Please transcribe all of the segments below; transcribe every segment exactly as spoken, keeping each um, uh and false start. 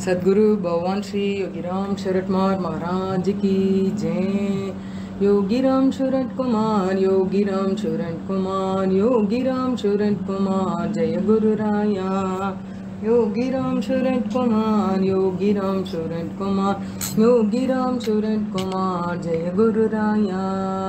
सद्गुरु भगवान श्री योगीराम शरद कुमार महाराज की जय। योगीराम शरद कुमार योगीराम शरद कुमार योगीराम शरद कुमार जय गुरु राया। योगीराम शरद कुमार योगीराम शरद कुमार योगीराम शरद कुमार जय गुरु राया।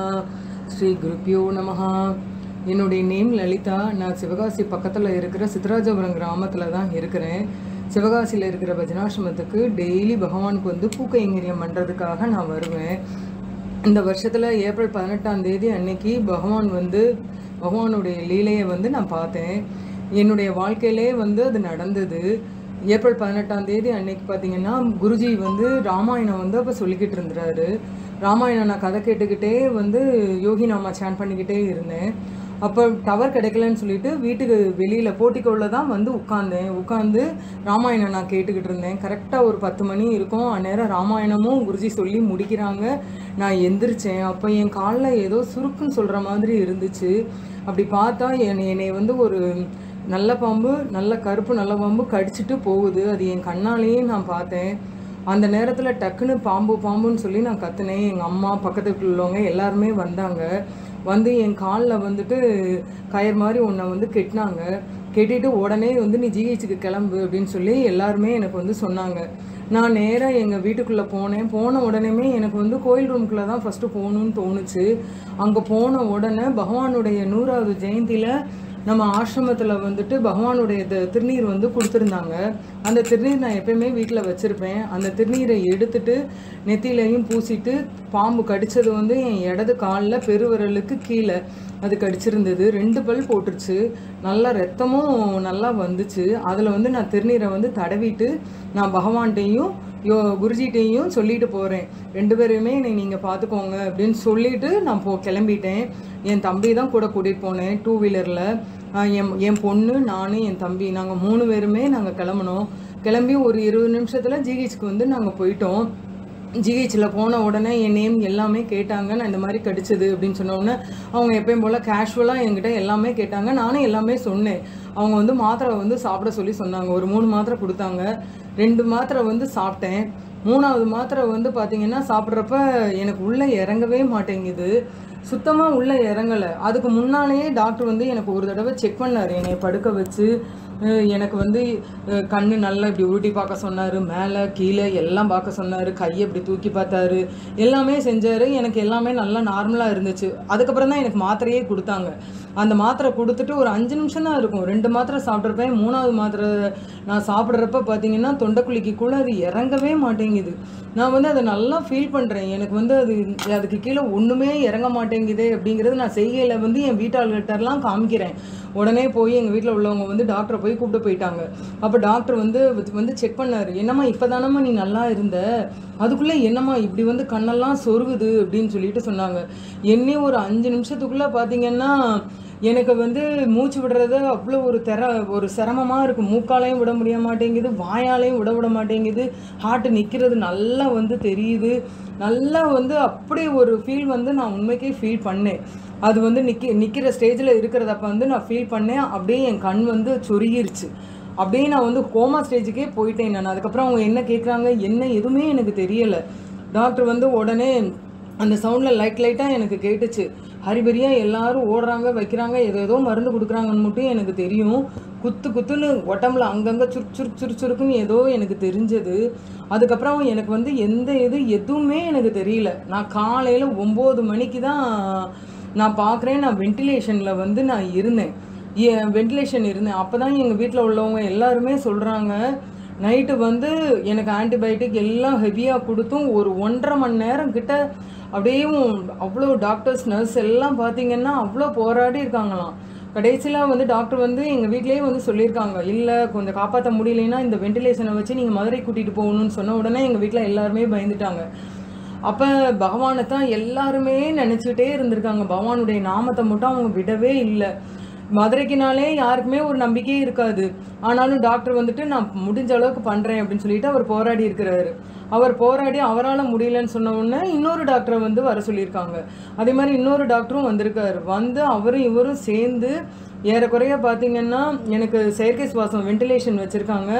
श्री गुरुभ्यो नमः। என்னுடைய நேம் லலிதா. நான் சிவகாசி பக்கத்தில் இருக்கிற சித்ராஜபுரம் கிராமத்தில் தான் இருக்கிறேன். சிவகாசியில் இருக்கிற பஜனாசிரமத்துக்கு டெய்லி பகவானுக்கு வந்து பூக்கைங்கரியம் பண்ணுறதுக்காக நான் வருவேன். இந்த வருஷத்தில் ஏப்ரல் பதினெட்டாம் தேதி அன்னைக்கு பகவான் வந்து பகவானுடைய லீலையை வந்து நான் பார்த்தேன். என்னுடைய வாழ்க்கையிலே வந்து அது நடந்தது. ஏப்ரல் பதினெட்டாம் தேதி அன்னைக்கு பார்த்தீங்கன்னா குருஜி வந்து ராமாயணம் வந்து அப்போ சொல்லிக்கிட்டு இருந்தாரு. ராமாயணம் நான் கதை கேட்டுக்கிட்டே வந்து யோகி நாமா சேன் பண்ணிக்கிட்டே இருந்தேன். அப்போ டவர் கிடைக்கலன்னு சொல்லிட்டு வீட்டுக்கு வெளியில் போட்டிக்கோவில் தான் வந்து உட்காந்தேன். உட்காந்து ராமாயணம் நான் கேட்டுக்கிட்டு இருந்தேன். கரெக்டாக ஒரு பத்து மணி இருக்கும். அந்நேரம் ராமாயணமும் குருஜி சொல்லி முடிக்கிறாங்க. நான் எந்திரிச்சேன். அப்போ என் காலில் ஏதோ சுருக்குன்னு சொல்கிற மாதிரி இருந்துச்சு. அப்படி பார்த்தா என்னை என்னை வந்து ஒரு நல்ல பாம்பு, நல்ல கருப்பு நல்ல பாம்பு கடிச்சிட்டு போகுது. அது என் கண்ணாலேயே நான் பார்த்தேன். அந்த நேரத்தில் டக்குன்னு பாம்பு பாம்புன்னு சொல்லி நான் கத்துனேன். எங்கள் அம்மா பக்கத்துக்கு உள்ளவங்க எல்லாருமே வந்தாங்க. வந்து என் காலில் வந்துட்டு கயிறு மாதிரி ஒன்றை வந்து கெட்டினாங்க. கெட்டிட்டு உடனே வந்து நீ ஜிஹெச்சுக்கு கிளம்பு அப்படின்னு சொல்லி எல்லாருமே எனக்கு வந்து சொன்னாங்க. நான் நேராக எங்கள் வீட்டுக்குள்ளே போனேன். போன உடனேமே எனக்கு வந்து கோயில் ரூமுக்குள்ளே தான் ஃபஸ்ட்டு போகணுன்னு தோணுச்சு. அங்கே போன உடனே பகவானுடைய நூறாவது ஜெயந்தியில் நம்ம ஆசிரமத்தில் வந்துட்டு பகவானுடைய திருநீர் வந்து கொடுத்துருந்தாங்க. அந்த திருநீர் நான் எப்பயுமே வீட்டில் வச்சுருப்பேன். அந்த திருநீரை எடுத்துட்டு நெத்திலையும் பூசிட்டு பாம்பு கடித்தது வந்து என் இடது காலில் பெருவிரலுக்கு கீழே அது கடிச்சிருந்தது. ரெண்டு பல் போட்டுருச்சு. நல்லா ரத்தமும் நல்லா வந்துச்சு. அதில் வந்து நான் திருநீரை வந்து தடவிட்டு நான் பகவான்கிட்டையும் யோ குருஜிட்டையும் சொல்லிட்டு போகிறேன். ரெண்டு பேரையுமே என்னை நீங்கள் பார்த்துக்கோங்க அப்படின்னு சொல்லிவிட்டு நான் போ கிளம்பிட்டேன். என் தம்பி தான் கூட கூட்டிகிட்டு போனேன் டூ வீலரில். என் என் பொண்ணு நான் என் தம்பி நாங்கள் மூணு பேருமே நாங்கள் கிளம்புனோம். கிளம்பி ஒரு இருபது நிமிஷத்தில் ஜிஹெச்சுக்கு வந்து நாங்கள் போயிட்டோம். ஜிஹெச்சில் போன உடனே என் நேம் எல்லாமே கேட்டாங்க. நான் இந்த மாதிரி கடிச்சது அப்படின்னு சொன்ன உடனே அவங்க எப்பயும் போல் கேஷுவலாக என்கிட்ட எல்லாமே கேட்டாங்க. நானும் எல்லாமே சொன்னேன். அவங்க வந்து மாத்திரை வந்து சாப்பிட சொல்லி சொன்னாங்க. ஒரு மூணு மாத்திரை கொடுத்தாங்க. ரெண்டு மாத்திரை வந்து சாப்பிட்டேன். மூணாவது மாத்திரை வந்து பார்த்திங்கன்னா சாப்பிட்றப்ப எனக்கு உள்ளே இறங்கவே மாட்டேங்குது. சுத்தமாக உள்ளே இறங்கலை. அதுக்கு முன்னாலேயே டாக்டர் வந்து எனக்கு ஒரு தடவை செக் பண்ணார். என்னை படுக்க வச்சு எனக்கு வந்து கண்ணு நல்லா இப்படி உருட்டி பார்க்க சொன்னார். மேலே கீழே எல்லாம் பார்க்க சொன்னார். கையை இப்படி தூக்கி பார்த்தாரு. எல்லாமே செஞ்சார். எனக்கு எல்லாமே நல்லா நார்மலாக இருந்துச்சு. அதுக்கப்புறம் தான் எனக்கு மாத்திரையே கொடுத்தாங்க. அந்த மாத்திரை கொடுத்துட்டு ஒரு அஞ்சு நிமிஷம் தான் இருக்கும். ரெண்டு மாத்திரை சாப்பிட்றப்பேன். மூணாவது மாத்திரை நான் சாப்பிட்றப்ப பார்த்தீங்கன்னா தொண்டைக்குழிக்குள்ளே அது இறங்கவே மாட்டேங்குது. நான் வந்து அதை நல்லா ஃபீல் பண்ணுறேன். எனக்கு வந்து அது அதுக்கு கீழே ஒன்றுமே இறங்க மாட்டேங்குது அப்படிங்கிறது நான் செய்கையில் வந்து என் வீட்டாளர்கிட்டலாம் காமிக்கிறேன். உடனே போய் எங்கள் வீட்டில் உள்ளவங்க வந்து டாக்டரை போய் கூப்பிட்டு போயிட்டாங்க. அப்போ டாக்டர் வந்து வந்து செக் பண்ணார். என்னம்மா இப்போ தானம்மா நீ நல்லா இருந்த, அதுக்குள்ளே என்னம்மா இப்படி வந்து கண்ணெல்லாம் சொருகுது அப்படின்னு சொல்லிட்டு சொன்னாங்க. என்னே ஒரு அஞ்சு நிமிஷத்துக்குள்ளே பார்த்தீங்கன்னா எனக்கு வந்து மூச்சு விடுறது அவ்வளோ ஒரு தெர ஒரு சிரமமாக இருக்குது. மூக்காலையும் விட முடிய மாட்டேங்குது, வாயாலையும் விட விட மாட்டேங்குது. ஹார்ட்டு நிற்கிறது நல்லா வந்து தெரியுது. நல்லா வந்து அப்படி ஒரு ஃபீல் வந்து நான் உண்மைக்கே ஃபீல் பண்ணேன். அது வந்து நிற்க நிற்கிற ஸ்டேஜில் இருக்கிறதப்ப வந்து நான் ஃபீல் பண்ணேன். அப்படியே என் கண் வந்து சொருகிருச்சு. அப்படியே நான் வந்து கோமா ஸ்டேஜுக்கே போயிட்டேன் நான். அதுக்கப்புறம் அவங்க என்ன கேட்குறாங்க என்ன எதுவுமே எனக்கு தெரியலை. டாக்டர் வந்து உடனே அந்த சவுண்டில் லைட் லைட்டாக எனக்கு கேட்டுச்சு. ஹரிபரியாக எல்லாரும் ஓடுறாங்க வைக்கிறாங்க ஏதோ ஏதோ மருந்து கொடுக்குறாங்கன்னு மட்டும் எனக்கு தெரியும். குத்து குத்துன்னு உடம்புல அங்கங்கே சுரு சுரு சுரு சுருக்குன்னு ஏதோ எனக்கு தெரிஞ்சது. அதுக்கப்புறம் எனக்கு வந்து எந்த இது எதுவுமே எனக்கு தெரியல. நான் காலையில் ஒம்பது மணிக்கு தான் நான் பார்க்குறேன். நான் வென்டிலேஷனில் வந்து நான் இருந்தேன். வென்டிலேஷன் இருந்தேன். அப்போ தான் எங்கள் வீட்டில் உள்ளவங்க எல்லாருமே சொல்கிறாங்க. நைட்டு வந்து எனக்கு ஆன்டிபயோட்டிக் எல்லாம் ஹெவியாக கொடுத்தும் ஒரு ஒன்றரை மணி நேரம் கிட்ட அப்படியும் அவ்வளோ டாக்டர்ஸ் நர்ஸ் எல்லாம் பார்த்திங்கன்னா அவ்வளோ போராடி இருக்காங்களாம். கடைசியில் வந்து டாக்டர் வந்து எங்கள் வீட்லேயே வந்து சொல்லியிருக்காங்க, இல்லை கொஞ்சம் காப்பாற்ற முடியலைன்னா இந்த வென்டிலேஷனை வச்சு நீங்கள் மதுரை கூட்டிகிட்டு போகணுன்னு சொன்ன உடனே எங்கள் வீட்டில் எல்லாருமே பயந்துட்டாங்க. அப்போ பகவானை தான் எல்லாருமே நினச்சிக்கிட்டே இருந்திருக்காங்க. பகவானுடைய நாமத்தை மட்டும் அவங்க விடவே இல்லை. மதுரைக்குனாலே யாருக்குமே ஒரு நம்பிக்கையே இருக்காது. ஆனாலும் டாக்டர் வந்துட்டு நான் முடிஞ்ச அளவுக்கு பண்ணுறேன் அப்படின்னு சொல்லிட்டு அவர் போராடி இருக்கிறாரு. அவர் போராடி அவரால் முடியலன்னு சொன்ன உடனே இன்னொரு டாக்டரை வந்து வர சொல்லியிருக்காங்க. அதே மாதிரி இன்னொரு டாக்டரும் வந்திருக்காரு. வந்து அவரும் இவரும் சேர்ந்து ஏறக்குறைய பார்த்தீங்கன்னா எனக்கு செயற்கை சுவாசம் வென்டிலேஷன் வச்சுருக்காங்க.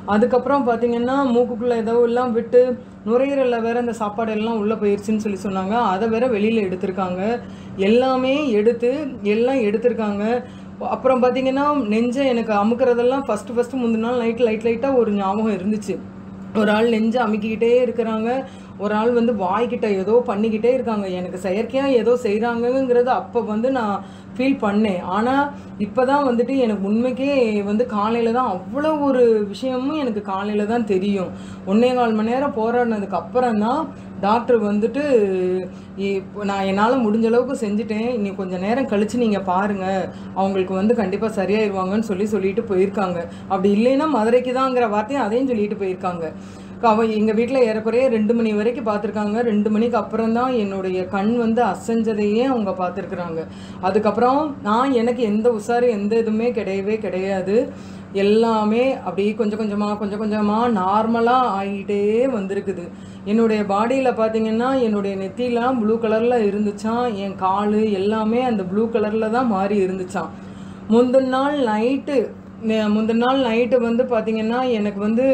அதுக்கப்புறம் பார்த்தீங்கன்னா மூக்குக்குள்ளே ஏதோ எல்லாம் விட்டு நுரையீரலில் வேற அந்த சாப்பாடு எல்லாம் உள்ளே போயிடுச்சுன்னு சொல்லி சொன்னாங்க. அதை வேற வெளியில் எடுத்திருக்காங்க. எல்லாமே எடுத்து எல்லாம் எடுத்திருக்காங்க. அப்புறம் பார்த்தீங்கன்னா நெஞ்சை எனக்கு அமுக்கிறதெல்லாம் ஃபஸ்ட்டு ஃபஸ்ட்டு முந்தின நாள் நைட்டு லைட் லைட்டாக ஒரு ஞாபகம் இருந்துச்சு. ஒரு ஆள் நெஞ்சை அமுக்கிக்கிட்டே இருக்கிறாங்க, ஒரு ஆள் வந்து வாய்க்கிட்ட ஏதோ பண்ணிக்கிட்டே இருக்காங்க. எனக்கு செயற்கையாக ஏதோ செய்கிறாங்கங்கிறது அப்போ வந்து நான் ஃபீல் பண்ணேன். ஆனால் இப்போ தான் வந்துட்டு எனக்கு உண்மைக்கே வந்து காலையில் தான் அவ்வளோ ஒரு விஷயமும் எனக்கு காலையில் தான் தெரியும். ஒன்றே கால் மணி நேரம் போராடினதுக்கு அப்புறம் தான் டாக்டர் வந்துட்டு நான் என்னால் முடிஞ்ச அளவுக்கு செஞ்சுட்டேன், இனி கொஞ்சம் நேரம் கழித்து நீங்கள் பாருங்கள், அவங்களுக்கு வந்து கண்டிப்பாக சரியாயிருவாங்கன்னு சொல்லி சொல்லிட்டு போயிருக்காங்க. அப்படி இல்லைன்னா மதுரைக்கு தாங்கிற வார்த்தையை அதையும் சொல்லிட்டு போயிருக்காங்க. அவ எங்கள் வீட்டில் ஏறக்குறைய ரெண்டு மணி வரைக்கும் பார்த்துருக்காங்க. ரெண்டு மணிக்கு அப்புறம் தான் என்னுடைய கண் வந்து அசைஞ்சதையே அவங்க பார்த்துருக்குறாங்க. அதுக்கப்புறம் நான் எனக்கு எந்த உஷாரு எந்த இதுவுமே கிடையவே கிடையாது. எல்லாமே அப்படியே கொஞ்சம் கொஞ்சமாக கொஞ்சம் கொஞ்சமாக நார்மலாக ஆகிட்டே வந்திருக்குது. என்னுடைய பாடியில் பார்த்தீங்கன்னா என்னுடைய நெத்திலாம் ப்ளூ கலரில் இருந்துச்சான், என் கால் எல்லாமே அந்த ப்ளூ கலரில் தான் மாறி இருந்துச்சான். முந்தின நாள் நைட்டு முந்தின நாள் நைட்டு வந்து பார்த்திங்கன்னா எனக்கு வந்து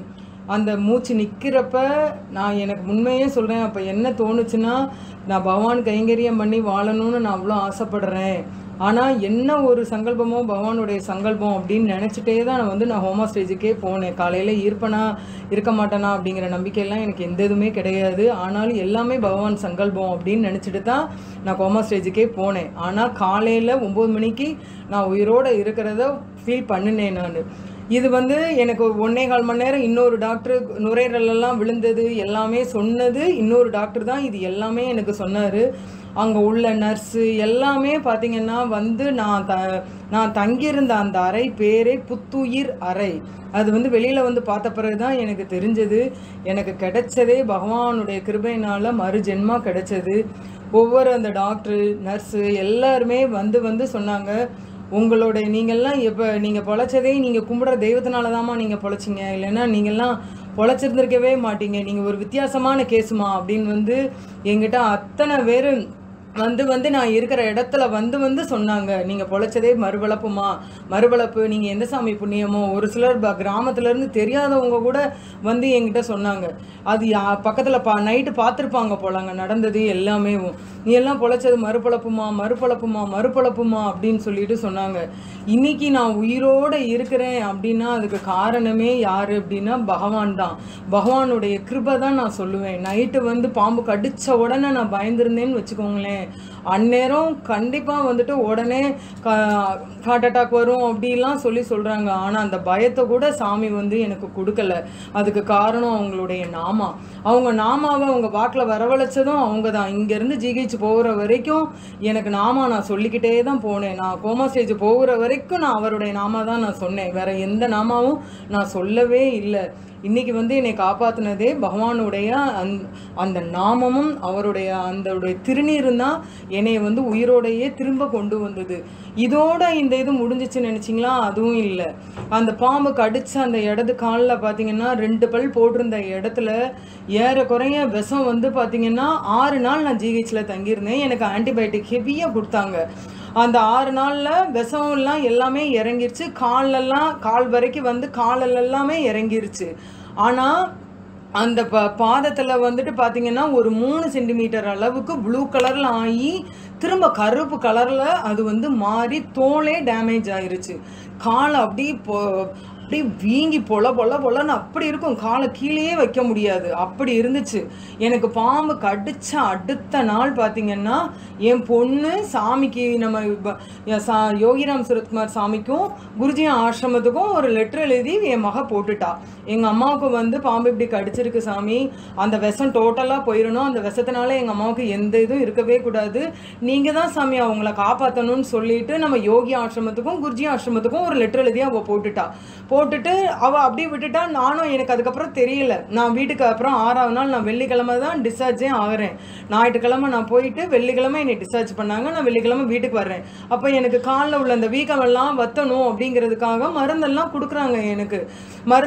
அந்த மூச்சு நிற்கிறப்ப நான் எனக்கு உண்மையே சொல்கிறேன், அப்போ என்ன தோணுச்சுன்னா நான் பகவான் கைங்கரியம் பண்ணி வாழணும்னு நான் அவ்வளோ ஆசைப்படுறேன். ஆனால் என்ன ஒரு சங்கல்பமோ பகவானுடைய சங்கல்பம் அப்படின்னு நினச்சிட்டே தான் நான் வந்து நான் ஹோமா ஸ்டேஜுக்கே போனேன். காலையில் இருப்பேனா இருக்க மாட்டேனா அப்படிங்கிற நம்பிக்கையெல்லாம் எனக்கு எந்த இதுவுமே கிடையாது. ஆனாலும் எல்லாமே பகவான் சங்கல்பம் அப்படின்னு நினச்சிட்டு தான் நான் ஹோமா ஸ்டேஜுக்கே போனேன். ஆனால் காலையில் ஒம்பது மணிக்கு நான் உயிரோடு இருக்கிறத ஃபீல் பண்ணினேன் நான். இது வந்து எனக்கு ஒன்றே கால் மணி நேரம் இன்னொரு டாக்டர் நுரையீரலெல்லாம் விழுந்தது எல்லாமே சொன்னது இன்னொரு டாக்டர் தான் இது எல்லாமே எனக்கு சொன்னார். அங்கே உள்ள நர்ஸு எல்லாமே பார்த்திங்கன்னா வந்து நான் த நான் தங்கியிருந்த அந்த அறை பேரே புத்துயிர் அறை. அது வந்து வெளியில் வந்து பார்த்த பிறகு தான் எனக்கு தெரிஞ்சது. எனக்கு கிடைச்சதே பகவானுடைய கிருபையினால் மறு ஜென்மா கிடைச்சது. ஒவ்வொரு அந்த டாக்டரு நர்ஸு எல்லாருமே வந்து வந்து சொன்னாங்க, உங்களுடைய நீங்கள்லாம் எப்போ நீங்கள் பொழைச்சதே நீங்கள் கும்பிட்ற தெய்வத்தினால தான்மா நீங்கள் பொழைச்சிங்க, இல்லைன்னா நீங்கள்லாம் பொழைச்சிருந்துருக்கவே மாட்டீங்க, நீங்கள் ஒரு வித்தியாசமான கேஸுமா அப்படின்னு வந்து என்கிட்ட அத்தனை பேர் வந்து வந்து நான் இருக்கிற இடத்துல வந்து வந்து சொன்னாங்க, நீங்கள் பொழைச்சதே மறுபளப்புமா மறுபளப்பு, நீங்கள் எந்த சாமி புண்ணியமோ. ஒரு சிலர் ப கிராமத்துலேருந்து தெரியாதவங்க கூட வந்து என்கிட்ட சொன்னாங்க. அது யா பக்கத்தில் பா நைட்டு பார்த்துருப்பாங்க போலாங்க நடந்தது எல்லாமே. நீ எல்லாம் பொழைச்சது மறுபளப்புமா மறுபளப்புமா மறுபளப்புமா அப்படின்னு சொல்லிட்டு சொன்னாங்க. இன்னைக்கு நான் உயிரோடு இருக்கிறேன் அப்படின்னா அதுக்கு காரணமே யார் அப்படின்னா பகவான் தான். பகவானுடைய கிருபை தான் நான் சொல்லுவேன். நைட்டு வந்து பாம்பு கடித்த உடனே நான் பயந்துருந்தேன்னு வச்சுக்கோங்களேன், அந்நேரம் கண்டிப்பாக வந்துட்டு உடனே கா ஹார்ட் அட்டாக் வரும் அப்படிலாம் சொல்லி சொல்கிறாங்க. ஆனால் அந்த பயத்தை கூட சாமி வந்து எனக்கு கொடுக்கல. அதுக்கு காரணம் அவங்களுடைய நாமா. அவங்க நாமாவை அவங்க வாக்கில் வரவழைச்சதும் அவங்க தான். இங்கேருந்து ஜிஹெச் போகிற வரைக்கும் எனக்கு நாமா நான் சொல்லிக்கிட்டே தான் போனேன். நான் கோமா ஸ்டேஜ் போகிற வரைக்கும் நான் அவருடைய நாமா தான் நான் சொன்னேன். வேறு எந்த நாமாவும் நான் சொல்லவே இல்லை. இன்றைக்கி வந்து என்னை காப்பாற்றினதே பகவானுடைய அந் அந்த நாமமும் அவருடைய அந்த திருநீரும் தான் என்னை வந்து உயிரோடையே திரும்ப கொண்டு வந்தது. இதோட இந்த இது முடிஞ்சிச்சுன்னு நினச்சிங்களா? அதுவும் இல்லை. அந்த பாம்பு கடிச்ச அந்த இடது காலில் பார்த்திங்கன்னா ரெண்டு பல் போட்டிருந்த இடத்துல ஏறக்குறைய விஷம் வந்து பார்த்திங்கன்னா ஆறு நாள் நான் ஜிஹெச்சில் தங்கியிருந்தேன். எனக்கு ஆன்டிபயோட்டிக் ஹெவியாக கொடுத்தாங்க. அந்த ஆறு நாளில் விஷம்லாம் எல்லாமே இறங்கிருச்சு. காலெல்லாம் கால் வரைக்கும் வந்து காலில் எல்லாமே இறங்கிருச்சு. ஆனால் அந்த ப பாதத்தில் வந்துட்டு பார்த்திங்கன்னா ஒரு மூணு சென்டிமீட்டர் அளவுக்கு ப்ளூ கலரில் ஆகி திரும்ப கருப்பு கலரில் அது வந்து மாறி தோலே டேமேஜ் ஆயிருச்சு. காலை அப்படியே போ அப்படியே வீங்கி பொல பொல பொலன்னு அப்படி இருக்கும். காலை கீழேயே வைக்க முடியாது, அப்படி இருந்துச்சு. எனக்கு பாம்பு கடிச்ச அடுத்த நாள் பார்த்திங்கன்னா என் பொண்ணு சாமிக்கு நம்ம சா யோகிராம் சுரத்குமார் சாமிக்கும் குருஜி ஆசிரமத்துக்கும் ஒரு லெட்டர் எழுதி என் மக போட்டுட்டா. எங்கள் அம்மாவுக்கு வந்து பாம்பு இப்படி கடிச்சிருக்கு சாமி, அந்த விஷம் டோட்டலாக போயிடணும், அந்த விஷத்தினால எங்கள் அம்மாவுக்கு எந்த இதுவும் இருக்கவே கூடாது, நீங்கள் தான் சாமி அவங்கள காப்பாற்றணும்னு சொல்லிட்டு நம்ம யோகி ஆசிரமத்துக்கும் குருஜி ஆசிரமத்துக்கும் ஒரு லெட்டர் எழுதி அவள் போட்டுட்டா. போட்டுட்டு அவள் அப்படியே விட்டுட்டா. நானும் எனக்கு அதுக்கப்புறம் தெரியல. நான் வீட்டுக்கு அப்புறம் ஆறாவது நாள் நான் வெள்ளிக்கிழமை தான் டிஸ்சார்ஜே ஆகிறேன். ஞாயிற்றுக்கிழமை நான் போயிட்டு வெள்ளிக்கிழமை என்னை டிஸ்சார்ஜ் பண்ணாங்க. நான் வெள்ளிக்கிழமை வீட்டுக்கு வர்றேன். அப்போ எனக்கு காலில் உள்ள அந்த வீக்கமெல்லாம் வத்தணும் அப்படிங்கிறதுக்காக மருந்தெல்லாம் கொடுக்குறாங்க. எனக்கு மருந்து கொடுத்து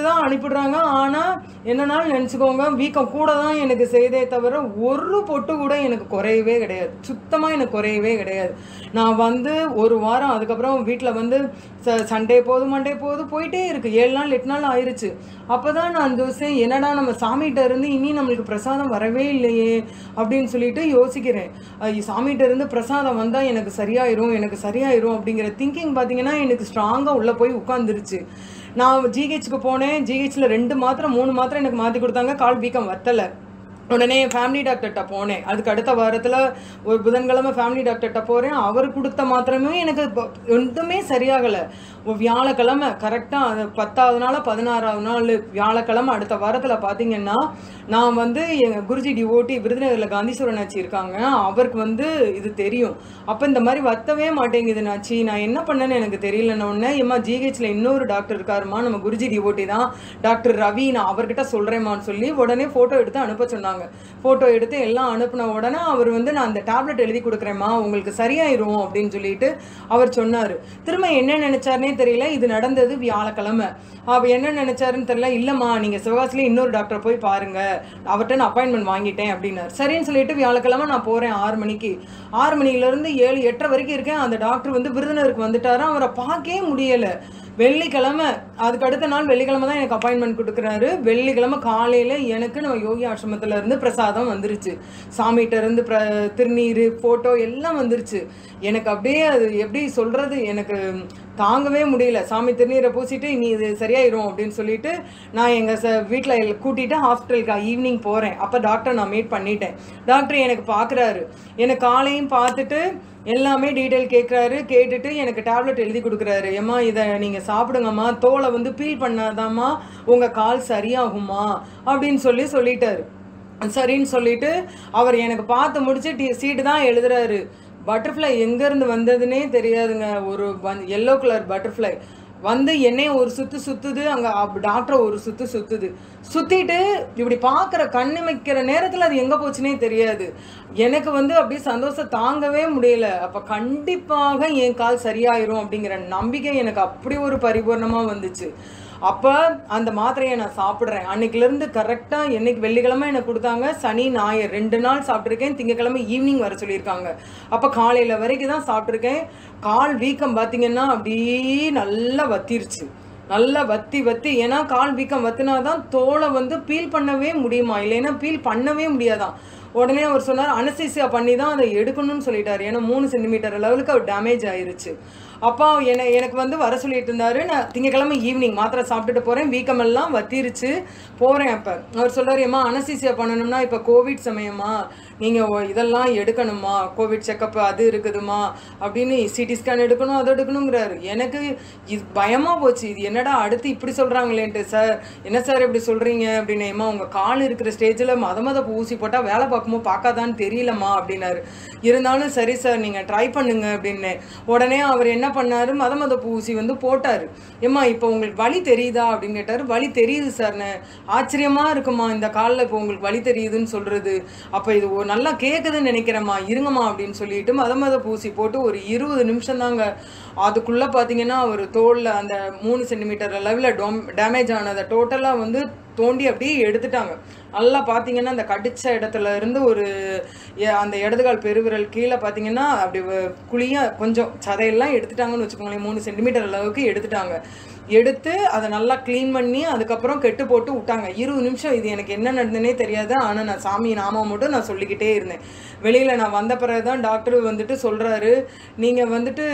தான் அனுப்பிடுறாங்க. ஆனால் என்னன்னாலும் நினச்சிக்கோங்க, வீக்கம் கூட தான் எனக்கு செய்தே தவிர ஒரு பொட்டு கூட எனக்கு குறையவே கிடையாது. சுத்தமாக எனக்கு குறையவே கிடையாது. நான் வந்து ஒரு வாரம் அதுக்கப்புறம் வீட்டில் வந்து ச சண்டே போகுது மண்டே போகுது போயிட்டே இருக்குது. ஏழு நாள் எட்டு நாள் ஆயிடுச்சு. அப்போ தான் நான் அந்த விஷயம் என்னடா நம்ம சாமிகிட்ட இருந்து இனி நம்மளுக்கு பிரசாதம் வரவே இல்லையே அப்படின்னு சொல்லிட்டு யோசிக்கிறேன். சாமிகிட்ட இருந்து பிரசாதம் வந்தால் எனக்கு சரியாயிரும் எனக்கு சரியாயிரும் அப்படிங்கிற திங்கிங் பார்த்தீங்கன்னா எனக்கு ஸ்ட்ராங்காக உள்ளே போய் உட்காந்துருச்சு. நான் ஜிஹெச்சுக்கு போனேன். ஜிஹெச்சில் ரெண்டு மாத்திரை மூணு மாத்திரை எனக்கு மாற்றி கொடுத்தாங்க. கால் வீக்கம் வத்தலை. உடனே ஃபேமிலி டாக்டர்கிட்ட போனேன். அதுக்கு அடுத்த வாரத்தில் ஒரு புதன்கிழமை ஃபேமிலி டாக்டர்கிட்ட போகிறேன். அவர் கொடுத்த மாத்திரமே எனக்கு எதுவுமே சரியாகலை. வியாழக்கிழமை கரெக்டாக அது பத்தாவது நாள் பதினாறாவது நாள் வியாழக்கிழமை அடுத்த வாரத்தில் பார்த்தீங்கன்னா நான் வந்து எங்கள் குருஜி டிவோட்டி விருதுநகரில் காந்தீஸ்வரன் ஆச்சி இருக்காங்க. அவருக்கு வந்து இது தெரியும். அப்போ இந்த மாதிரி வத்தவே மாட்டேங்குது நாச்சி, நான் என்ன பண்ணேன்னு எனக்கு தெரியலன்னு உடனே ஏம்மா ஜிஹெச்சில் இன்னொரு டாக்டர் இருக்காருமா, நம்ம குருஜி டிவோட்டி தான் டாக்டர் ரவி, நான் அவர்கிட்ட சொல்கிறேம்மான்னு சொல்லி உடனே ஃபோட்டோ எடுத்து அனுப்ப சொன்னாங்க. ஃபோட்டோ எடுத்து எல்லாம் அனுப்பின உடனே அவர் வந்து நான் அந்த டேப்லெட் எழுதி கொடுக்குறேம்மா உங்களுக்கு சரியாயிரும் அப்படின்னு சொல்லிட்டு அவர் சொன்னார். திரும்ப என்ன நினைச்சாருனே தெரியல. இது நடந்தது வியாழக்கிழமை. அவர் என்ன நினைச்சாருன்னு தெரியல. இல்லைம்மா நீங்கள் சிவகாசிலே இன்னொரு டாக்டர் போய் பாருங்க, அவர்கிட்ட நான் அப்பாயின்மெண்ட் வாங்கிட்டேன் அப்படின்னார். சரின்னு சொல்லிட்டு வியாழக்கிழமை நான் போகிறேன். ஆறு மணிக்கு ஆறு மணிலேருந்து ஏழு எட்டரை வரைக்கும் இருக்கேன். அந்த டாக்டர் வந்து விருதுநகருக்கு வந்துட்டாரா, அவரை பார்க்கவே முடியலை. வெள்ளிக்கிழமை அதுக்கு அடுத்த நாள் வெள்ளிக்கிழமை தான் எனக்கு அப்பாயின்மெண்ட் கொடுக்குறாரு. வெள்ளிக்கிழமை காலையில் எனக்கு நம்ம யோகி ஆசிரமத்தில் இருந்து பிரசாதம் வந்துருச்சு. சாமிகிட்ட இருந்து பிர திருநீர் ஃபோட்டோ எல்லாம் வந்துருச்சு. எனக்கு அப்படியே அது எப்படி சொல்கிறது, எனக்கு தாங்கவே முடியல. சாமி திருநீரை பூசிட்டு நீ இது சரியாயிரும் அப்படின்னு சொல்லிட்டு நான் எங்கள் ச வீட்டில் கூட்டிகிட்டு ஹாஸ்பிட்டலுக்கு ஈவினிங் போகிறேன். அப்போ டாக்டர் நான் மீட் பண்ணிட்டேன். டாக்டர் எனக்கு பார்க்குறாரு. எனக்கு காலையும் பார்த்துட்டு எல்லாமே டீட்டெயில் கேட்குறாரு. கேட்டுட்டு எனக்கு டேப்லெட் எழுதி கொடுக்குறாரு. ஏம்மா இதை நீங்கள் சாப்பிடுங்கம்மா, தோலை வந்து பீல் பண்ணாதாம்மா உங்கள் கால் சரியாகுமா அப்படின்னு சொல்லி சொல்லிட்டாரு. சரின்னு சொல்லிட்டு அவர் எனக்கு பார்த்து முடிச்சு டி சீட்டு தான் எழுதுறாரு. பட்டர்ஃப்ளை எங்கேருந்து வந்ததுன்னே தெரியாதுங்க. ஒரு எல்லோ கலர் பட்டர்ஃப்ளை வந்து என்னைய ஒரு சுற்று சுற்றுது, அங்கே டாக்டரை ஒரு சுற்று சுற்றுது. சுற்றிட்டு இப்படி பார்க்குற கண்ணிமைக்கிற நேரத்தில் அது எங்கே போச்சுன்னே தெரியாது. எனக்கு வந்து அப்படியே சந்தோஷம் தாங்கவே முடியல. அப்போ கண்டிப்பாக என் கால் சரியாயிரும் அப்படிங்கிற நம்பிக்கை எனக்கு அப்படி ஒரு பரிபூர்ணமாக வந்துச்சு. அப்போ அந்த மாத்திரையை நான் சாப்பிட்றேன். அன்னைக்கிலேருந்து கரெக்டாக என்னைக்கு வெள்ளிக்கிழமை எனக்கு கொடுத்தாங்க, சனி ஞாயிறு ரெண்டு நாள் சாப்பிட்ருக்கேன். திங்கக்கிழமை ஈவினிங் வர சொல்லியிருக்காங்க. அப்போ காலையில் வரைக்கும் தான் சாப்பிட்ருக்கேன். கால் வீக்கம் பார்த்திங்கன்னா அப்படியே நல்லா வத்திருச்சு. நல்லா வத்தி வத்தி ஏன்னா கால் வீக்கம் வத்தினா தான் தோலை வந்து பீல் பண்ணவே முடியுமா, இல்லைன்னா பீல் பண்ணவே முடியாதான். உடனே அவர் சொன்னார் அனஸ்தீசியா பண்ணி தான் அதை எடுக்கணும்னு சொல்லிட்டார். ஏன்னா மூணு சென்டிமீட்டர் லெவலுக்கு அவர் டேமேஜ் ஆயிருச்சு. அப்போ என்னை எனக்கு வந்து வர சொல்லிட்டு இருந்தார். நான் திங்கக்கிழமை ஈவினிங் மாத்திரை சாப்பிட்டுட்டு போகிறேன். வீக்கமெல்லாம் வத்திருச்சு போகிறேன். அப்போ அவர் சொல்கிறார், ஏம்மா அனஸ்தீசியா பண்ணணும்னா இப்போ கோவிட் சமயமா, நீங்கள் இதெல்லாம் எடுக்கணுமா, கோவிட் செக்கப் அது இருக்குதுமா அப்படின்னு, சிடி ஸ்கேன் எடுக்கணும் அது எடுக்கணுங்கிறாரு. எனக்கு இது பயமாக போச்சு. இது என்னடா அடுத்து இப்படி சொல்கிறாங்களேன்ட்டு. சார் என்ன சார் இப்படி சொல்கிறீங்க அப்படின்னு. ஏம்மா உங்கள் கால் இருக்கிற ஸ்டேஜில் மத மத ஊசி போட்டால் வேலை பார்க்கும்போது பார்க்காதான்னு தெரியலம்மா அப்படின்னாரு. இருந்தாலும் சரி சார் நீங்கள் ட்ரை பண்ணுங்க அப்படின்னு. உடனே அவர் என்ன பண்ணார், மத மத ஊசி வந்து போட்டார். ஏம்மா இப்போ உங்களுக்கு வலி தெரியுதா அப்படின்னு கேட்டார். வலி தெரியுது சார்னு. ஆச்சரியமாக இருக்குமா இந்த காலில் இப்போ உங்களுக்கு வலி தெரியுதுன்னு சொல்கிறது. அப்போ இது நல்லா கேட்குதுன்னு நினைக்கிறேம்மா, இருங்கம்மா அப்படின்னு சொல்லிட்டு மத மத பூசி போட்டு ஒரு இருபது நிமிஷம் தாங்க. அதுக்குள்ளே பார்த்தீங்கன்னா ஒரு தோலில் அந்த மூணு சென்டிமீட்டர் அளவில் டோம் டேமேஜ் ஆனதை டோட்டலாக வந்து தோண்டி அப்படியே எடுத்துட்டாங்க. நல்லா பார்த்தீங்கன்னா அந்த கடிச்ச இடத்துல இருந்து ஒரு அந்த இடதுகால் பெருவிரல் கீழே பார்த்தீங்கன்னா அப்படி குழியாக கொஞ்சம் சதையெல்லாம் எடுத்துட்டாங்கன்னு வச்சுக்கோங்களேன். மூணு சென்டிமீட்டர் அளவுக்கு எடுத்துட்டாங்க. எடுத்து அதை நல்லா க்ளீன் பண்ணி அதுக்கப்புறம் கெட்டு போட்டு விட்டாங்க. இருபது நிமிஷம் இது எனக்கு என்ன நடந்ததுனே தெரியாது. ஆனால் நான் சாமி நாமம் மட்டும் நான் சொல்லிக்கிட்டே இருந்தேன். வெளியில் நான் வந்த பிறகு தான் டாக்டர் வந்துட்டு சொல்கிறாரு, நீங்கள் வந்துட்டு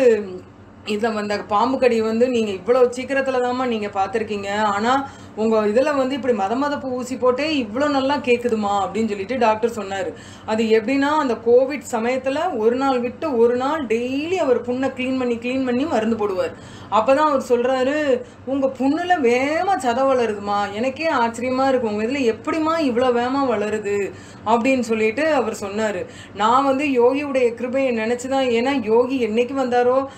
இதில் வந்த பாம்பு கடி வந்து நீங்கள் இவ்வளோ சீக்கிரத்தில் தாம்மா நீங்கள் பார்த்துருக்கீங்க, ஆனால் உங்கள் இதில் வந்து இப்படி மத மதப்பு ஊசி போட்டே இவ்வளோ நல்லா கேட்குதுமா அப்படின்னு சொல்லிட்டு டாக்டர் சொன்னார். அது எப்படின்னா அந்த கோவிட் சமயத்தில் ஒரு நாள் விட்டு ஒரு நாள் டெய்லி அவர் புண்ணை க்ளீன் பண்ணி க்ளீன் பண்ணி மருந்து போடுவார். அப்போ தான் அவர் சொல்கிறாரு, உங்கள் புண்ணில் வேகமாக சதை வளருதுமா, எனக்கே ஆச்சரியமாக இருக்கும், உங்கள் இதில் எப்படிமா இவ்வளோ வேகமாக வளருது அப்படின்னு சொல்லிட்டு அவர் சொன்னார். நான் வந்து யோகியுடைய கிருபையை நினச்சி தான், ஏன்னா யோகி என்னைக்கு வந்தாரோ அவரை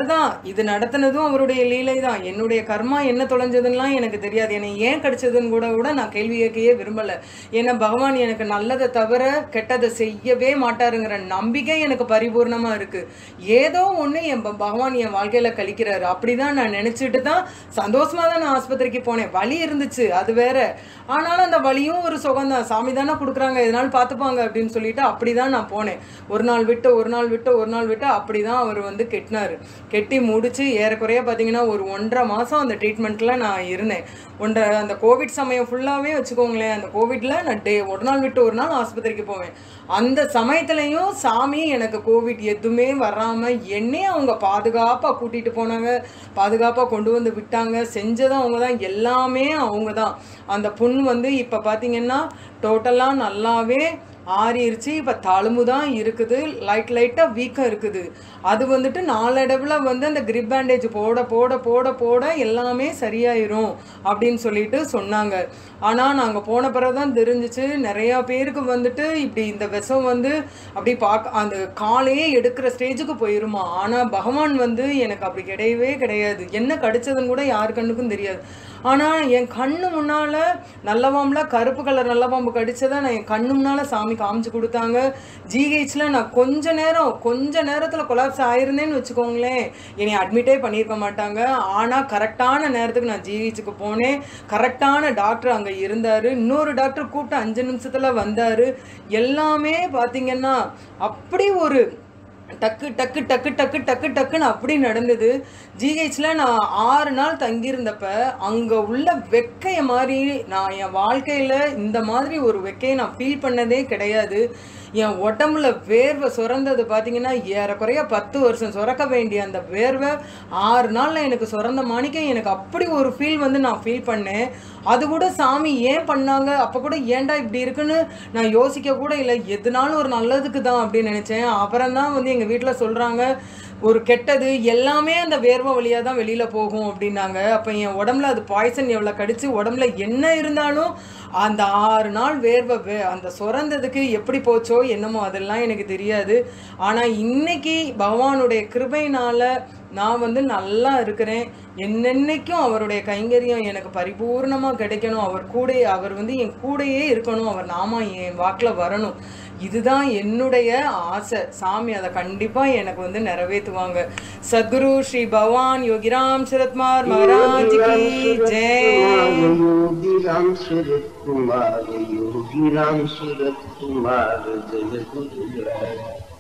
அவர் தான் இது நடத்தினதும் அவருடைய லீலை தான். என்னுடைய கர்மா என்ன தொலைஞ்சதுன்னெலாம் எனக்கு தெரியாது. என்னை ஏன் கிடைச்சதுன்னு கூட கூட நான் கேள்வி கேட்கவே விரும்பலை. ஏன்னா பகவான் எனக்கு நல்லதை தவிர கெட்டதை செய்யவே மாட்டாருங்கிற நம்பிக்கை எனக்கு பரிபூர்ணமாக இருக்குது. ஏதோ ஒன்று என் பகவான் என் வாழ்க்கையில் கழிக்கிறாரு அப்படி தான் நான் நினச்சிட்டு தான் சந்தோஷமாக தான் நான் ஆஸ்பத்திரிக்கு போனேன். வலி இருந்துச்சு அது வேற, ஆனாலும் அந்த வலியும் ஒரு சுகம்தான். சாமி தானே கொடுக்குறாங்க, எதனாலும் பார்த்துப்பாங்க அப்படின்னு சொல்லிட்டு அப்படி தான் நான் போனேன். ஒரு நாள் விட்டு ஒரு நாள் விட்டு ஒரு நாள் விட்டு அப்படி தான் அவர் வந்து கெட்டினார். கெட்டி முடிச்சு ஏறக்குறைய பார்த்தீங்கன்னா ஒரு ஒன்றரை மாதம் அந்த ட்ரீட்மெண்ட்டில் நான் இருந்தேன். ஒன்றரை அந்த கோவிட் சமயம் ஃபுல்லாகவே வச்சுக்கோங்களேன். அந்த கோவிட்டில் நான் டே ஒரு நாள் விட்டு ஒரு நாள் ஆஸ்பத்திரிக்கு போவேன். அந்த சமயத்துலையும் சாமி எனக்கு கோவிட் எதுவுமே வராமல் என்னையே அவங்க பாதுகாப்பாக கூட்டிகிட்டு போனாங்க, பாதுகாப்பாக கொண்டு வந்து விட்டாங்க. செஞ்சதும் அவங்க தான், எல்லாமே அவங்க தான். அந்த புண் வந்து இப்போ பார்த்தீங்கன்னா டோட்டலாக நல்லாவே ஆறிடுச்சு. இப்போ தழும்பு தான் இருக்குது, லைட் லைட்டாக வீக்கம் இருக்குது. அது வந்துட்டு நாளடைவில் வந்து அந்த கிரிப் பேண்டேஜ் போட போட போட போட எல்லாமே சரியாயிரும் அப்படின்னு சொல்லிட்டு சொன்னாங்க. ஆனால் நாங்கள் போன பிறகு தான் தெரிஞ்சிச்சு நிறையா பேருக்கு வந்துட்டு இப்படி இந்த விஷம் வந்து அப்படி பார்க்க அந்த காலையே எடுக்கிற ஸ்டேஜுக்கு போயிருமா. ஆனால் பகவான் வந்து எனக்கு அப்படி கிடையவே கிடையாது. என்ன கடிச்சதுன்னு கூட யார் கண்ணுக்கும் தெரியாது. ஆனால் என் கண்ணு முன்னால் நல்லவாம்பில் கருப்பு கலர் நல்லவாம்பு கடிச்சதை நான் என் கண்ணு முன்னால் சாமி காமிச்சு கொடுத்தாங்க. ஜிஹெச்சில் நான் கொஞ்ச நேரம் கொஞ்ச நேரத்தில் கொலாப்ஸ் ஆயிருந்தேன்னு வச்சுக்கோங்களேன், என்னை அட்மிட்டே பண்ணியிருக்க மாட்டாங்க. ஆனால் கரெக்டான நேரத்துக்கு நான் ஜிஹெச்சுக்கு போனேன். கரெக்டான டாக்டர் அங்கே இருந்தார். இன்னொரு டாக்டர் கூப்பிட்டு அஞ்சு நிமிஷத்தில் வந்தார். எல்லாமே பார்த்திங்கன்னா அப்படி ஒரு டக்கு டக்கு டக்கு டக்கு டக்கு டக்குன்னு அப்படி நடந்தது. ஜிஹெச்சில் நான் ஆறு நாள் தங்கியிருந்தப்ப அங்கே உள்ள வெக்கையை மாதிரி நான் என் வாழ்க்கையில் இந்த மாதிரி ஒரு வெக்கையை நான் ஃபீல் பண்ணதே கிடையாது. என் உடம்புல வேர்வை சுரந்தது பார்த்தீங்கன்னா ஏறக்குறைய பத்து வருஷம் சுரக்க வேண்டிய அந்த வேர்வை ஆறு நாளில் எனக்கு சுரந்த மாணிக்க எனக்கு அப்படி ஒரு ஃபீல் வந்து நான் ஃபீல் பண்ணேன். அது கூட சாமி ஏன் பண்ணாங்க, அப்போ கூட ஏன்டா இப்படி இருக்குன்னு நான் யோசிக்க கூட இல்லை. எதுனாலும் ஒரு நல்லதுக்கு தான் அப்படின்னு நினச்சேன். அப்புறம் தான் வந்து எங்கள் வீட்டில் சொல்கிறாங்க ஒரு கெட்டது எல்லாமே அந்த வேர்வை வழியாக தான் வெளியில் போகும் அப்படின்னாங்க. அப்போ என் உடம்புல அது பாய்சன் எவ்வளோ கடிச்சு உடம்புல என்ன இருந்தாலும் அந்த ஆறு நாள் வேர்வை வே அந்த சுரந்ததுக்கு எப்படி போச்சோ என்னமோ அதெல்லாம் எனக்கு தெரியாது. ஆனால் இன்னைக்கு பகவானுடைய கிருபையினால் நான் வந்து நல்லா இருக்கிறேன். என்னென்னைக்கும் அவருடைய கைங்கரியம் எனக்கு பரிபூர்ணமாக கிடைக்கணும். அவர் கூட அவர் வந்து என் கூடையே இருக்கணும். அவர் நாம என் வாக்கில் வரணும். இதுதான் என்னுடைய ஆசை. சாமி அதை கண்டிப்பாக எனக்கு வந்து நிறைவேற்றுவாங்க. சத்குரு ஸ்ரீ பகவான் யோகிராம் சரத்குமார் மகாராஜ் கி ஜெய். யோகிராம் சரத்குமார் யோகிராம் சரத்குமார் ஜெய குரு.